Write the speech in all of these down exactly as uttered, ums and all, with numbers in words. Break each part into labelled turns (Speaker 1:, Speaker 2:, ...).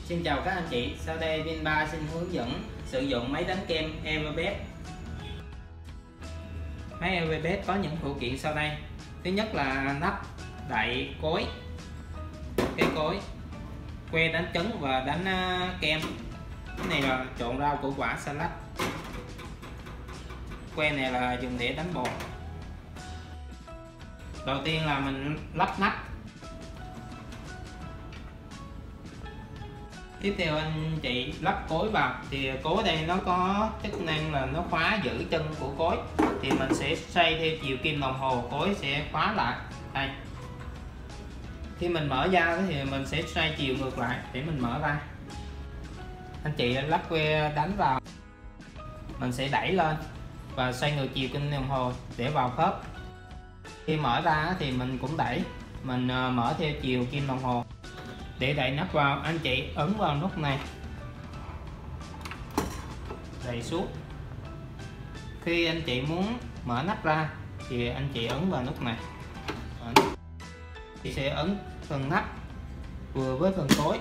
Speaker 1: Xin chào các anh chị, sau đây Vinba xin hướng dẫn sử dụng máy đánh kem Everbest. Máy Everbest có những phụ kiện sau đây. Thứ nhất là nắp, đậy, cối, cái cối, que đánh trứng và đánh kem. Cái này là trộn rau củ quả salad. Que này là dùng để đánh bột. Đầu tiên là mình lắp nắp. Tiếp theo anh chị lắp cối vào, thì cối đây nó có chức năng là nó khóa giữ chân của cối, thì mình sẽ xoay theo chiều kim đồng hồ, cối sẽ khóa lại đây. Khi mình mở ra thì mình sẽ xoay chiều ngược lại để mình mở ra. Anh chị lắp que đánh vào, mình sẽ đẩy lên và xoay ngược chiều kim đồng hồ để vào khớp. Khi mở ra thì mình cũng đẩy, mình mở theo chiều kim đồng hồ. Để đẩy nắp vào, anh chị ấn vào nút này, đẩy xuống. Khi anh chị muốn mở nắp ra thì anh chị ấn vào nút này, thì sẽ ấn phần nắp vừa với phần cối.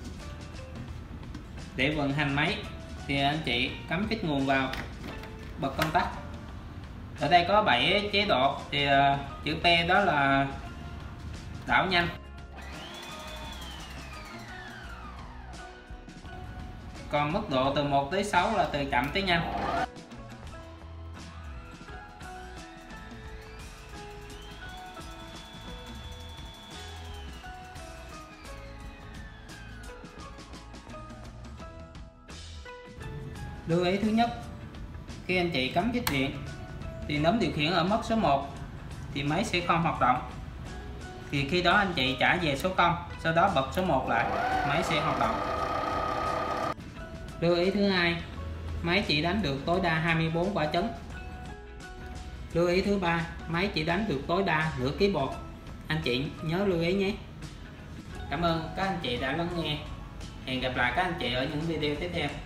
Speaker 1: Để vận hành máy thì anh chị cắm phích nguồn vào, bật công tắc. Ở đây có bảy chế độ, thì chữ P đó là đảo nhanh, còn mức độ từ một tới sáu là từ chậm tới nhanh. Lưu ý thứ nhất, khi anh chị cắm dây điện thì nấm điều khiển ở mốc số một thì máy sẽ không hoạt động. Thì khi đó anh chị trả về số không, sau đó bật số một lại, máy sẽ hoạt động. Lưu ý thứ hai, máy chỉ đánh được tối đa hai mươi bốn quả trứng. Lưu ý thứ ba, máy chỉ đánh được tối đa nửa ký bột. Anh chị nhớ lưu ý nhé. Cảm ơn các anh chị đã lắng nghe. Hẹn gặp lại các anh chị ở những video tiếp theo.